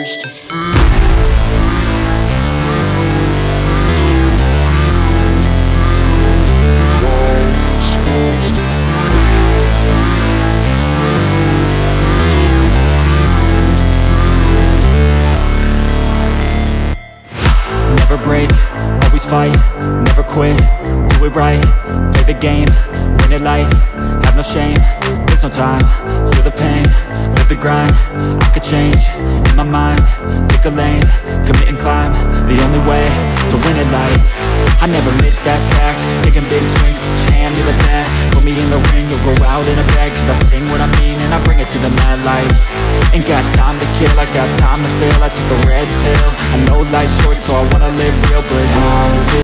Never break, always fight, never quit, do it right, play the game, win it life, have no shame, there's no time, feel the pain, live the grind, I could change, in my mind, pick a lane, commit and climb, the only way to win it life. I never miss, that's fact, taking big swings, put your hand to the bat, put me in the ring, you'll go out in a bag, cause I sing what I mean and I bring it to the mad light. Ain't got time to kill, I got time to feel, I took the red pill, I know life's short so I wanna live real, but how is it?